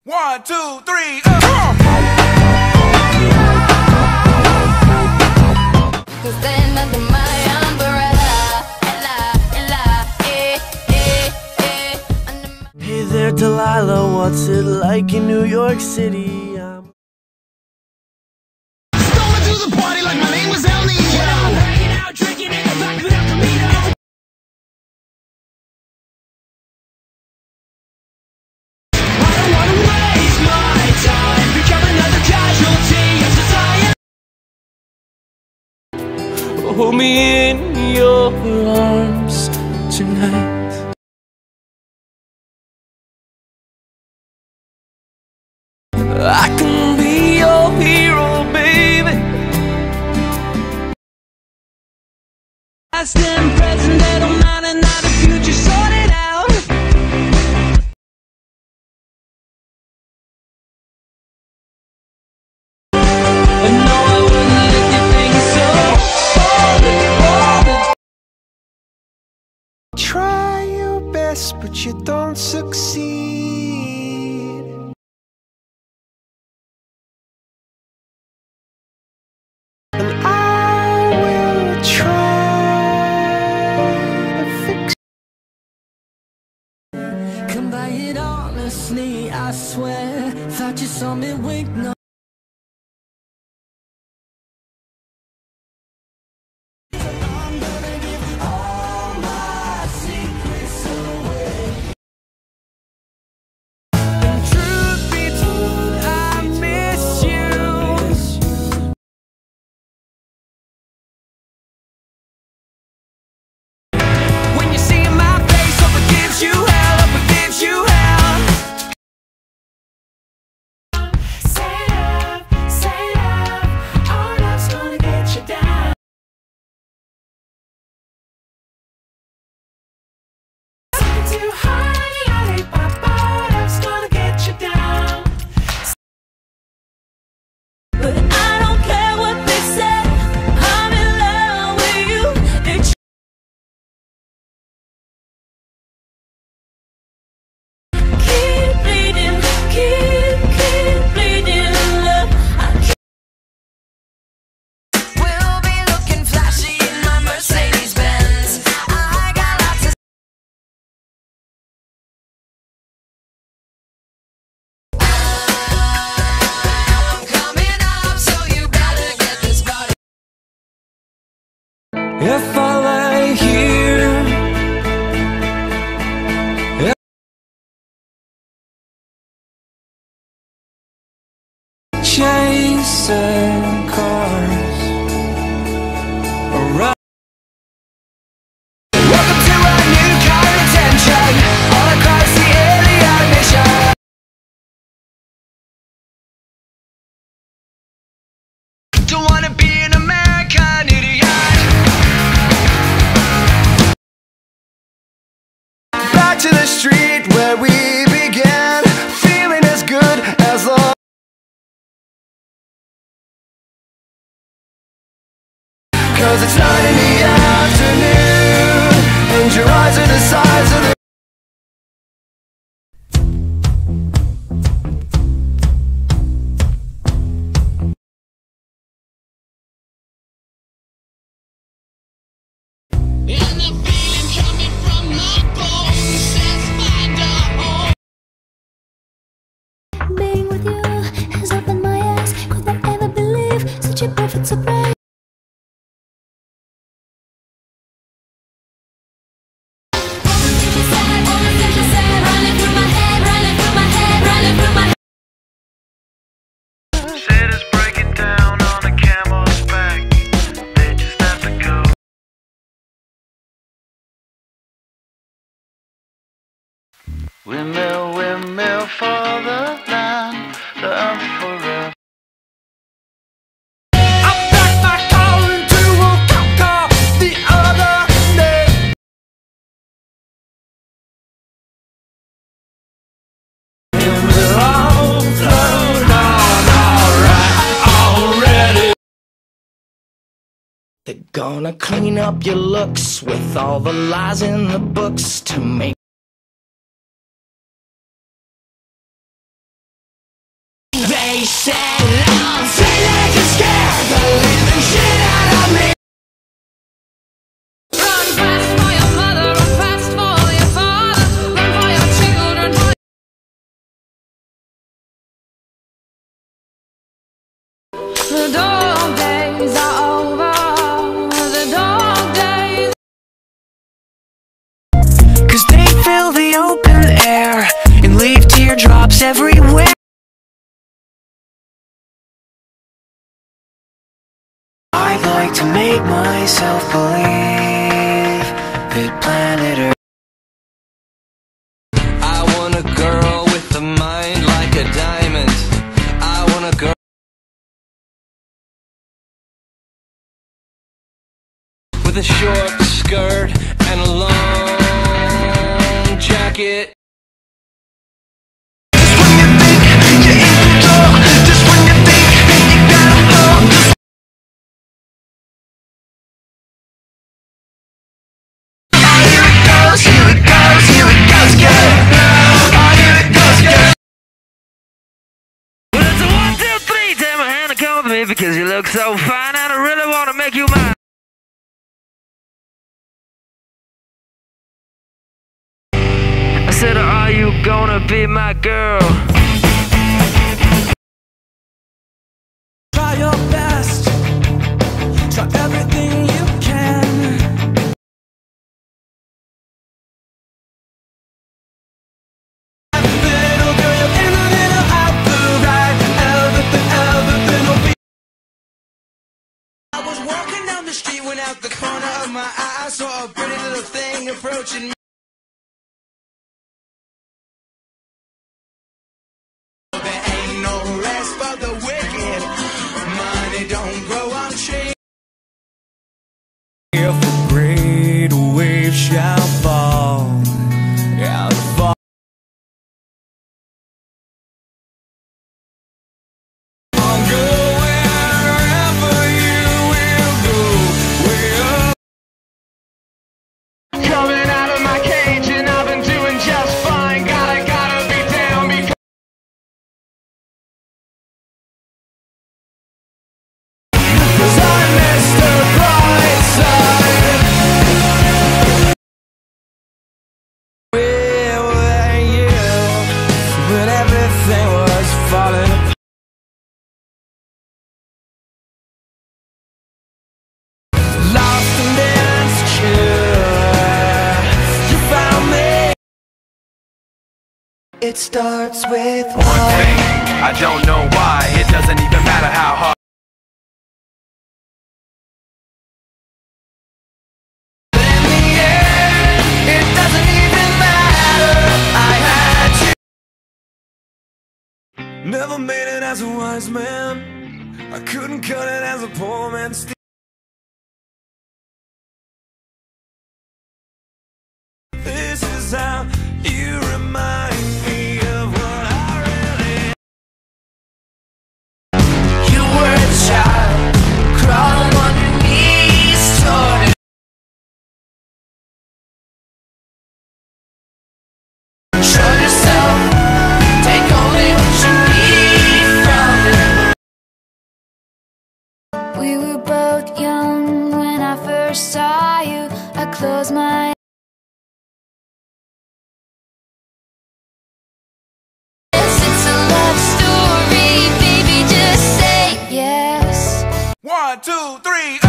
1, 2, 3, come on! Cause then under my umbrella, under my Hey there, Delilah, what's it like in New York City? Strolling through the party like my name was El Nino. Hanging out, drinking it, like without Camino. I don't wanna waste my time, become another casualty of society. Hold me in your arms tonight. I can be your hero, baby. Past and present, they don't matter, now the future sorted out. And no, I wouldn't let you think so. Try your best, but you don't succeed. And I will try to fix. Come by it honestly, I swear. Thought you saw me wink, no. I'm gonna give all my secrets away. And truth be told, I miss you. When you see my face, hope it gives you hell, hope it gives you hell. say love, our love's gonna get you down. Too high, love's gonna get you down. But I don't care what they say, I'm in love with you. It's keep bleeding, keep bleeding, love. We'll be looking flashy in my Mercedes-Benz. I got lots of coming up, so you better get this body. If I lay here, chasing cars around. Welcome to a new car attention, all across the alien mission. Don't wanna be an American idiot. Back to the street where we began, feeling as good as long. Cause it's 9 in the afternoon, and your eyes are the size of the. Being with you has opened my eyes. Could I ever believe such a perfect surprise? Said it's breaking down on a camel's back. They just have to go. Windmill, windmill for the land, the earth forever. I packed my car into a cop car the other day. And we're all flown on, alright, already. They're gonna clean up your looks with all the lies in the books to make face it on. Say that you scare the living shit out of me. Run fast for your mother, run fast for your father, run for your children, for the dog days are over, the dog days. 'Cause they fill the open air and leave teardrops everywhere. I'd like to make myself believe that planet Earth. I want a girl with a mind like a diamond. I want a girl with a short skirt and a long jacket. Because you look so fine and I really want to make you mine. I said, are you gonna be my girl? Try your best, try everything you can. Little girl, you're in the middle of the ride. Everything will be. I was walking down the street when out the corner of my eye I saw a pretty little thing approaching me. There ain't no rest for the wicked. Money don't grow on trees. If a great wave shall fall, yeah, fall. I'll go wherever you will go. Coming out of my cage and I've been doing just fine. Gotta be down because I missed the bright side. Where were you when everything was falling apart? Lost and insecure, you found me. It starts with One thing, I don't know why. It doesn't even matter how hard. In the end, it doesn't even matter. I had you. Never made it as a wise man. I couldn't cut it as a poor man. This is how you remind me of what I really am. You were a child, crawling on your knees toward it. Show yourself, take only what you need from it. We were both young when I first saw you. I closed my eyes. It's a love story, baby, just say yes. 1, 2, 3.